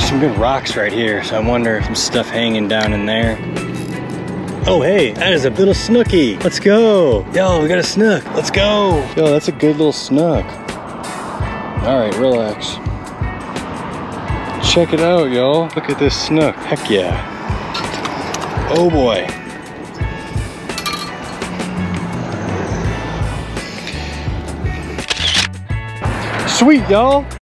some good rocks right here, so I wonder if some stuff hanging down in there. Oh, hey, that is a little snooky. Let's go. Yo, we got a snook. Let's go. Yo, that's a good little snook. All right, relax. Check it out, y'all. Look at this snook. Heck yeah. Oh boy. Sweet, y'all.